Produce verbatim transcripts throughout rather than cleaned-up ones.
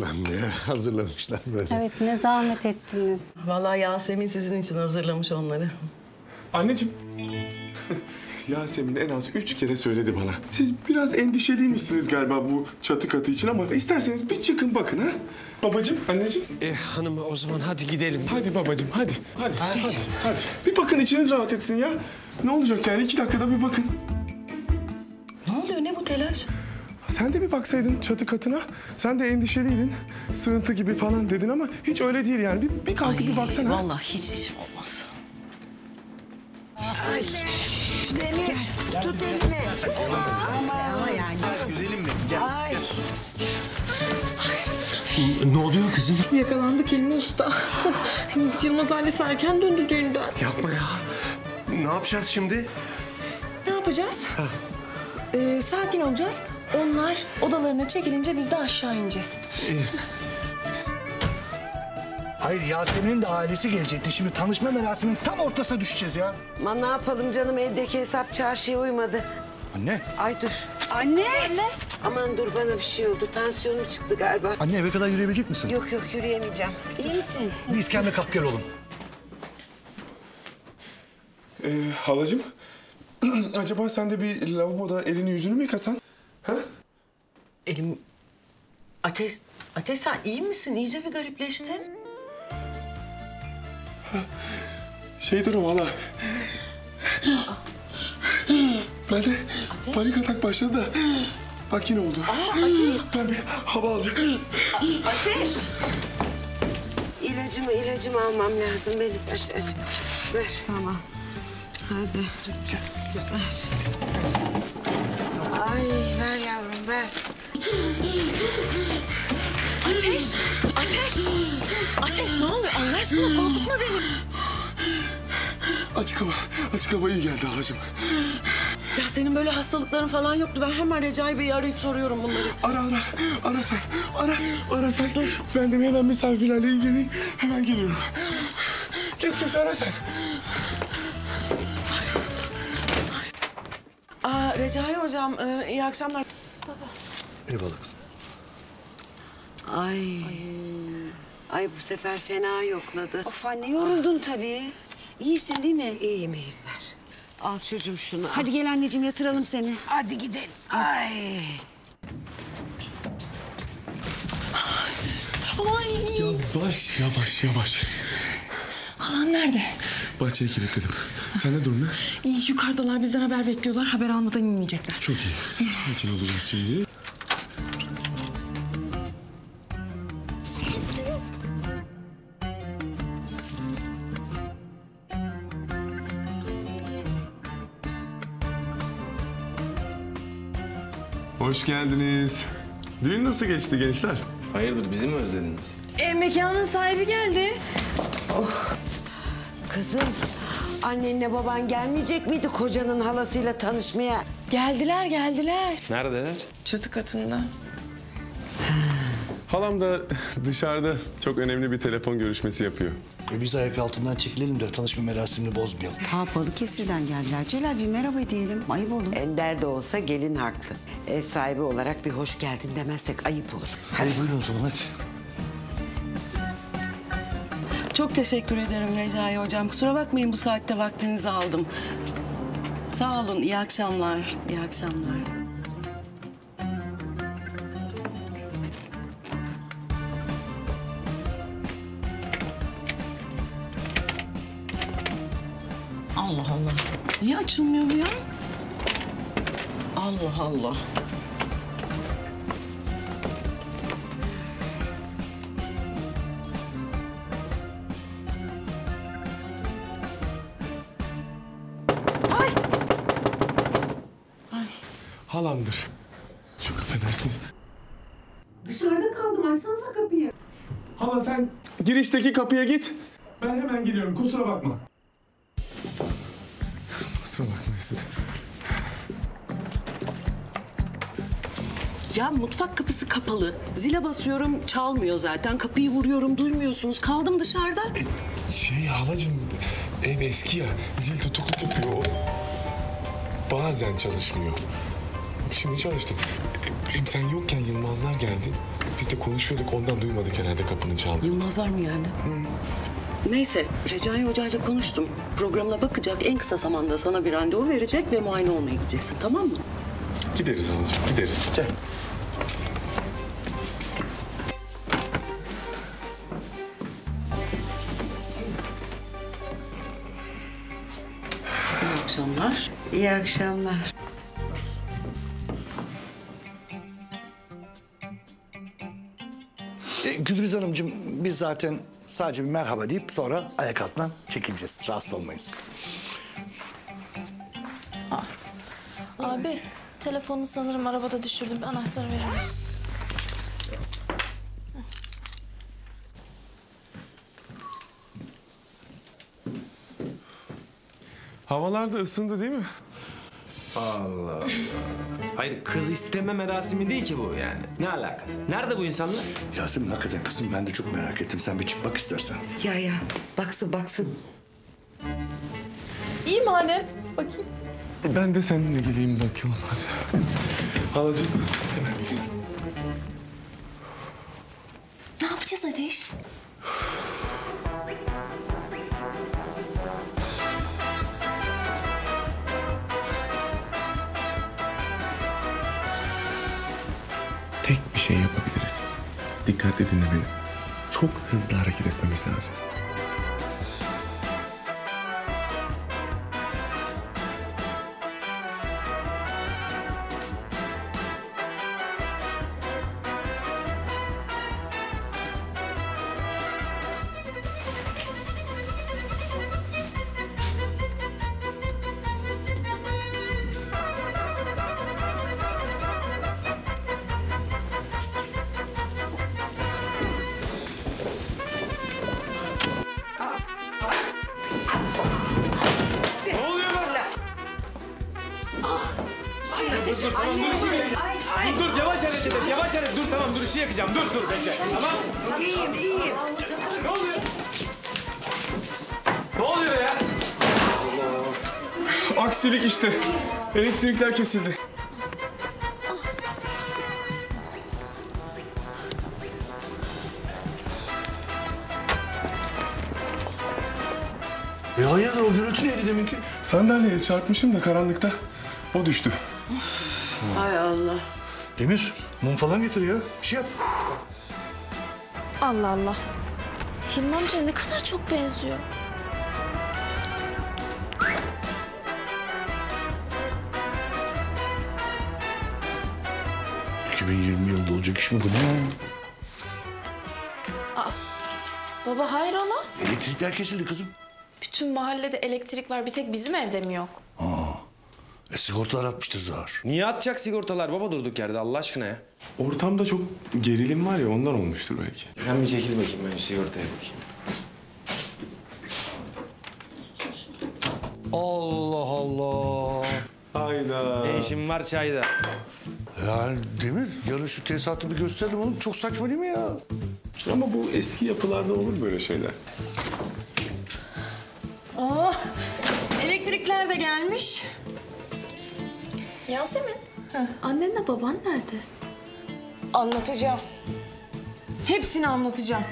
Yapmışlar meğer, hazırlamışlar böyle. Evet, ne zahmet ettiniz. Vallahi Yasemin sizin için hazırlamış onları. Anneciğim. Yasemin en az üç kere söyledi bana. Siz biraz endişeliymişsiniz galiba bu çatı katı için ama isterseniz bir çıkın bakın ha. Babacığım, anneciğim. E hanım o zaman hadi gidelim. Hadi babacığım, hadi. Hadi, hadi, hadi, hadi. Bir bakın içiniz rahat etsin ya. Ne olacak yani iki dakikada bir bakın. Ne oluyor, ne bu telaş? Sen de bir baksaydın çatı katına. Sen de endişeliydin. Sığıntı gibi falan dedin ama hiç öyle değil yani. Bir, bir kalkıp bir baksana. Vallahi hiç işim olmaz. Ay. Demir, tut elimi. Ama, ama yani. Güzelim mi? Gel. Ay. Ne oluyor kızım? Yakalandık Hilmi Usta. Yılmaz ailesi erken döndü düğünden. Yapma ya. Ne yapacağız şimdi? Ne yapacağız? Ee, sakin olacağız. Onlar odalarına çekilince biz de aşağı ineceğiz. Hayır, Yasemin'in de ailesi gelecekti. Şimdi tanışma merasiminin tam ortasına düşeceğiz ya. Aman ne yapalım canım, evdeki hesap çarşıya uymadı. Anne. Ay dur. Anne. Anne. Aman dur, bana bir şey oldu. Tansiyonum çıktı galiba. Anne eve kadar yürüyebilecek misin? Yok yok, yürüyemeyeceğim. İyi misin? Bir iskemle kap gel oğlum. Ee, halacığım. Acaba sen de bir lavaboda elini yüzünü mü yıkasan? Ha? Elim... Ateş, Ateş sen iyi misin? İyice bir garipleştin. Şeydir o valla. Ben de panik atak başladı da. Bak yine oldu. Aa, Ateş. Ben bir hava alacağım. Ateş. İlacımı, ilacımı almam lazım benim. Aç, aç. Ver. Tamam. Hadi. Ver. Ay, ver yavrum, ver. Ateş. Ateş. Ateş ne oluyor? Allah aşkına korkutma beni. Açık hava, açık hava iyi geldi halacığım. Ya senin böyle hastalıkların falan yoktu. Ben hemen Recai Bey'i arayıp soruyorum bunları. Ara ara, ara sen, ara, ara sen. Dur. Ben de hemen misafirlerle ilgileneyim, hemen geliyorum. Geç geç ara sen. Aa, Recai hocam, e, iyi akşamlar. Eyvallah kızım. Ay. Ay bu sefer fena yokladı. Of anne, yoruldun tabii. İyisin değil mi? İyiyim, iyiyim, ver. Al çocuğum şunu. Hadi gel anneciğim, yatıralım seni. Hadi gidelim. Ay. Ay. Yavaş, yavaş, yavaş. Halan nerede? Bahçeye kilitledim. Sen ne durumda? İyi, yukarıdalar, bizden haber bekliyorlar. Haber almadan inmeyecekler. Çok iyi. Sakin olacağız şimdi. Hoş geldiniz. Düğün nasıl geçti gençler? Hayırdır, bizi mi özlediniz? E, mekanın sahibi geldi. Kızım, annenle baban gelmeyecek miydi kocanın halasıyla tanışmaya? Geldiler, geldiler. Neredeler? Çatı katında. Halam da dışarıda çok önemli bir telefon görüşmesi yapıyor. E biz ayak altından çekilelim de tanışma merasimini bozmayalım. Ta Balıkesir'den geldiler. Celal, bir merhaba diyelim. Ayıp olur. Ender de olsa gelin haklı. Ev sahibi olarak bir hoş geldin demezsek ayıp olur. Hadi buyurun o zaman hadi. Çok teşekkür ederim Recai hocam. Kusura bakmayın bu saatte vaktinizi aldım. Sağ olun, iyi akşamlar, iyi akşamlar. Allah Allah. Niye açılmıyor bu ya? Allah Allah. Ay! Ay. Halamdır. Çok affedersiniz. Dışarıda kaldım, açsanıza kapıyı. Hala sen girişteki kapıya git. Ben hemen geliyorum, kusura bakma. Kusura bakma size. Ya mutfak kapısı kapalı. Zile basıyorum, çalmıyor zaten. Kapıyı vuruyorum, duymuyorsunuz. Kaldım dışarıda. E, şey halacığım, ev eski ya. Zil tutukluk yapıyor. O bazen çalışmıyor. Şimdi çalıştım. E, Hem sen yokken Yılmazlar geldi. biz de konuşuyorduk ondan duymadık herhalde kapının çaldığını. Yılmazlar mı geldi? Neyse, Recai Hoca ile konuştum. Programına bakacak, en kısa zamanda sana bir randevu verecek ve muayene olmaya gideceksin, tamam mı? Gideriz anacığım, gideriz. Gel. İyi akşamlar. İyi akşamlar. E, Gülriz Hanımcığım biz zaten sadece bir merhaba deyip sonra ayak altından çekileceğiz. Rahatsız olmayız. Abi, telefonu sanırım arabada düşürdüm. Bir anahtarı verir misin? Havalar da ısındı değil mi? Allah Allah. Hayır kız isteme merasimi değil ki bu yani. Ne alakası? Nerede bu insanlar? Yasemin hakikaten kızım ben de çok merak ettim. Sen bir çık bak istersen. Ya ya baksın baksın. İyi mi anne? Bakayım. Ben de seninle geleyim bakalım hadi. Halacığım hemen geleyim. Ne yapacağız Ateş? Tek bir şey yapabiliriz. Dikkatli dinle beni. Çok hızlı hareket etmemiz lazım. Dur dur yavaş hareket et yavaş hareket dur tamam dur ışığı yakacağım dur dur bekle tamam. İyiyim iyiyim. Ne oluyor? Ne oluyor ya? Aksilik işte. Elektrikler kesildi. E hayırdır o gürültü neydi deminki? Sandalyeye çarpmışım da karanlıkta. O düştü. Hay Allah. Demir mum falan getir ya. Bir şey yap. Allah Allah. Hilmi amca ne kadar çok benziyor. iki bin yirmi yılında olacak iş mi bu ne? Baba hayrola? Elektrikler kesildi kızım. Bütün mahallede elektrik var. Bir tek bizim evde mi yok? E sigortalar atmıştır zar. Niye atacak sigortalar baba durduk yerde Allah aşkına ya? Ortamda çok gerilim var ya ondan olmuştur belki. Sen bir çekil bakayım ben şu sigortaya bakayım. Allah Allah. Hayda. Ne işin var çayda? Ya Demir yarın şu tesisatı bir gösterelim oğlum. Çok saçma değil mi ya? Ama bu eski yapılarda olur böyle şeyler. Oh, elektrikler de gelmiş. Yasemin. Annenle baban nerede? Anlatacağım. Hepsini anlatacağım.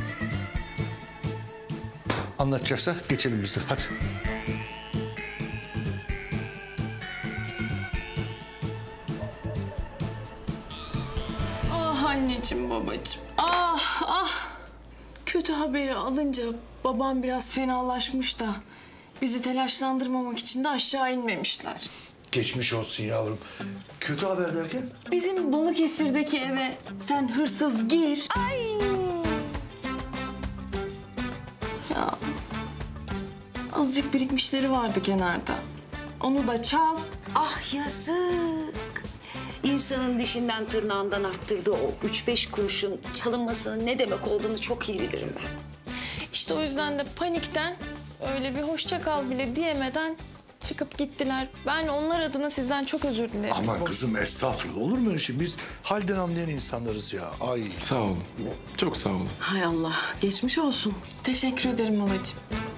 Anlatacaksa geçelim biz de. Hadi. Ah anneciğim babacığım. Ah ah. Kötü haberi alınca babam biraz fenalaşmış da bizi telaşlandırmamak için de aşağı inmemişler. Geçmiş olsun yavrum. Kötü haber derken? Bizim Balıkesir'deki eve sen hırsız gir. Ay. Ya azıcık birikmişleri vardı kenarda. Onu da çal. Ah yazık. İnsanın dişinden tırnağından arttırdığı o üç beş kuruşun çalınmasının ne demek olduğunu çok iyi bilirim ben. İşte o yüzden de panikten öyle bir hoşça kal bile diyemeden çıkıp gittiler. Ben onlar adına sizden çok özür dilerim. Aman kızım estağfurullah olur mu öyle şey? Biz halden anlayan insanlarız ya. Ay. Sağ olun. Çok sağ olun. Hay Allah, geçmiş olsun. Teşekkür ederim halacığım.